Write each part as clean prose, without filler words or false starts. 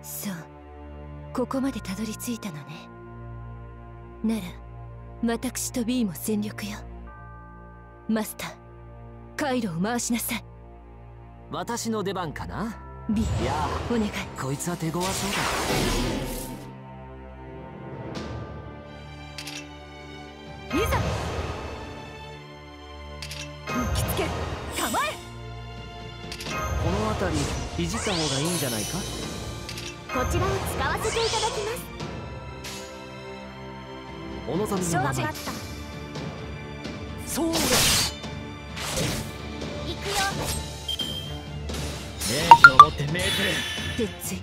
そう、ここまでたどり着いたのね。なら私と B も全力よ。マスター、回路を回しなさい。 私の出番かな。 B、 いやお願い。 こいつは手強そうだ。 いざ受け付け構え。 この辺りいじった方がいいんじゃないか。 こちらを使わせていただきます。 お望みのまま。そうだ。 行くよ。 命じをもって命ずる。 鉄槌。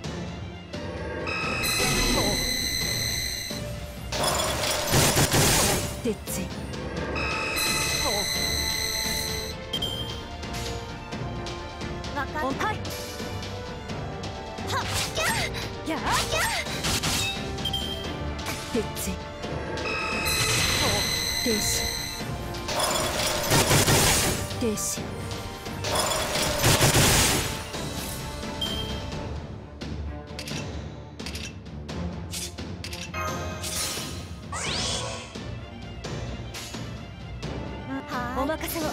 鉄槌。 わかった。 はい。 はっ、 やあ。鉄槌。停止。停止。お任せを。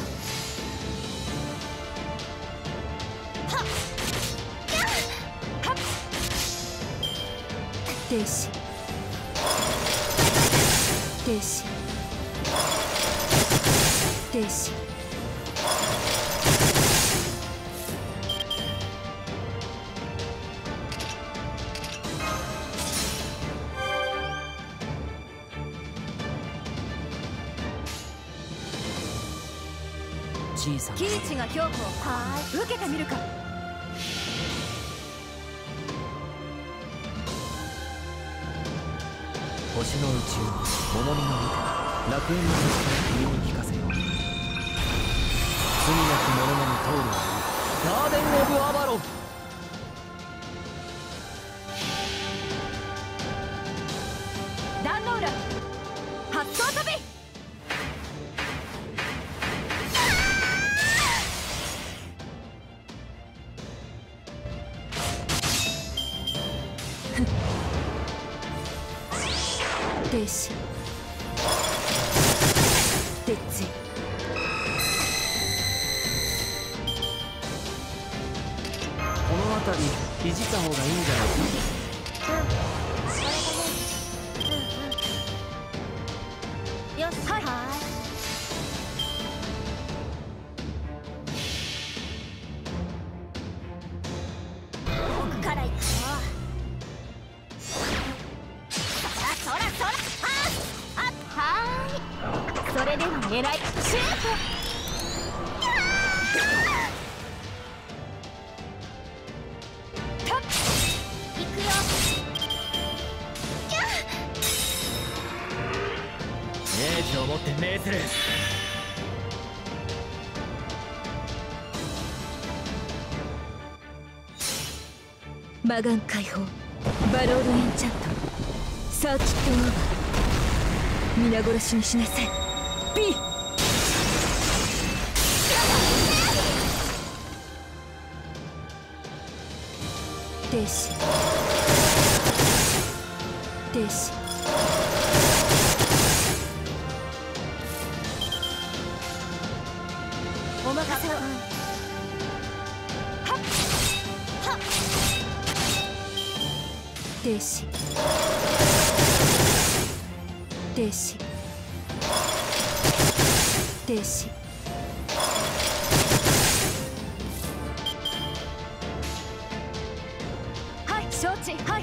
停止。停止。停止。 小さなキイチが強固を受けてみるか。 星の宇宙モモミの見て楽園の星から君に聞かせよう。罪なき者のみ通るはガーデン・オブ・アバロン。 壇ノ浦発想飛び。停止。鉄槌。 この辺りいじった方がいいんじゃないか。 よし、はい。奥から行くよ。そらそら、はーい。それでは狙いシュート。行くよ。 命じをもって命ずる。 魔眼解放。バロードエンチャント。サーキットオーバー。皆殺しにしなさい。B。停止。停止。お任せを。はっ。 はっ。 停止。停止。停止。はい、承知。はい。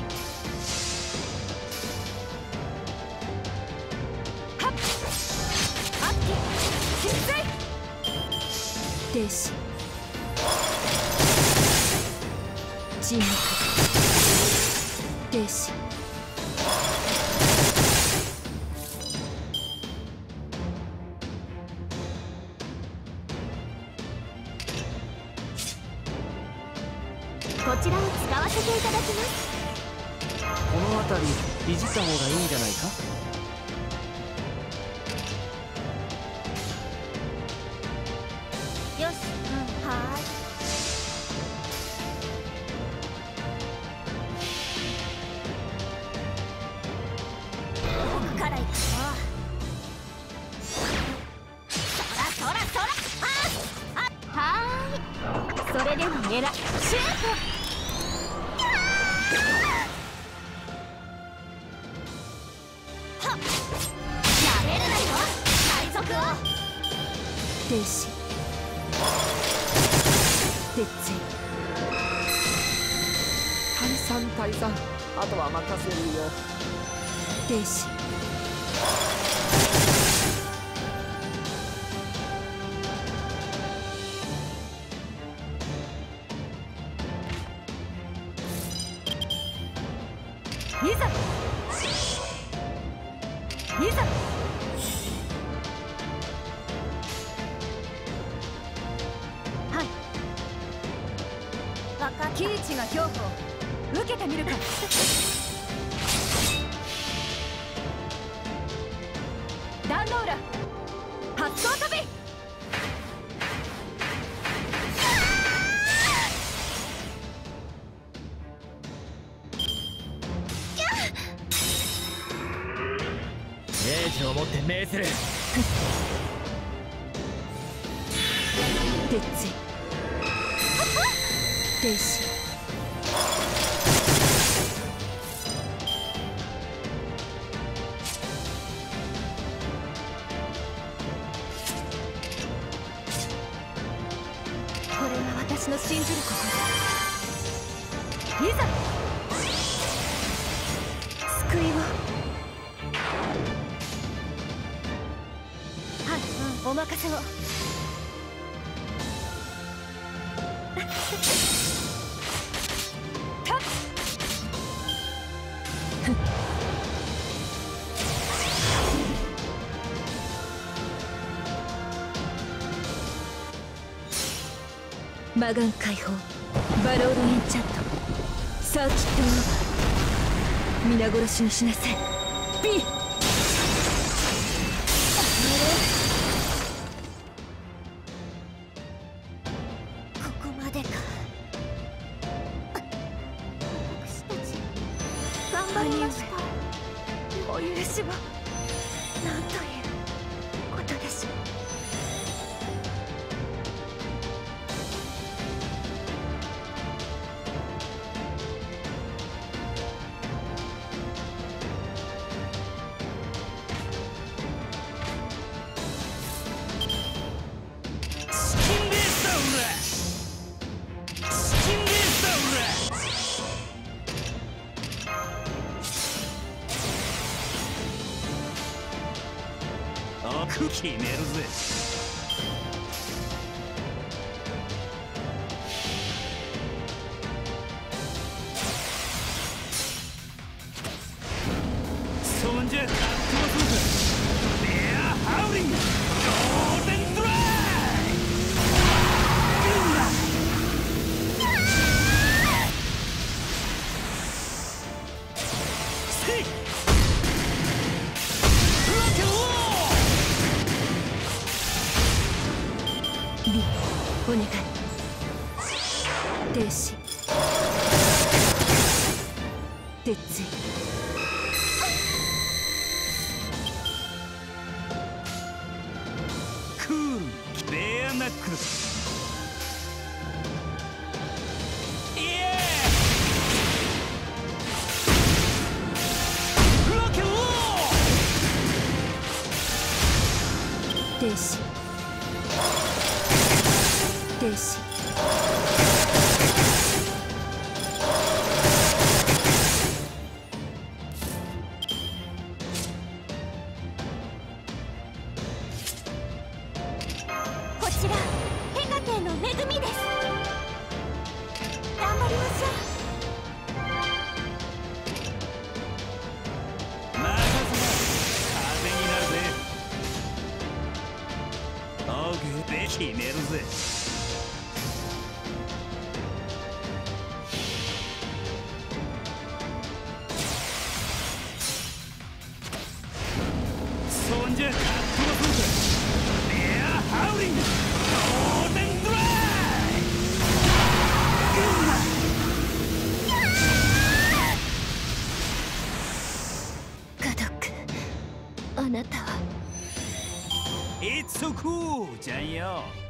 はっ。アッキー失墜。停止。沈黙。停止。 こちらを使わせていただきます。 この辺りいじった方がいいんじゃないか。 よし、はーい。 それでも狙う。シュート。はっ、やめるなよ海賊を。 天使鉄槌。 退散。あとは任せるよ。 天使いざいざ。 はい、分かった。 キイチが恐怖を受けてみるか。壇ノ浦発光飛び。 命じをもって命ずる。 鉄槌天使これが私の信じる心。いざ救いを。はい、お任せを。たっ魔眼解放バロードエンチャントサーキットオーバー。皆殺しにしなさい。ビーここまでか。私たち頑張りました。 お許しを。 なんということでしょう。 決めるぜ。そんじゃかっ飛ばそうか。レアハウリングゴールデンドライ。せいビお願い。天使鉄槌クールレアナックル。イエーロケンロー。 天使天使こちらヘカテの恵みです。頑張りましょう。 任せな。風になるぜ。オーケーで決めるぜ。そんじゃかっ飛ばそうか。レアハウリングゴールデンドライ。 ガドックあなたは。 It's so cool じゃんよ。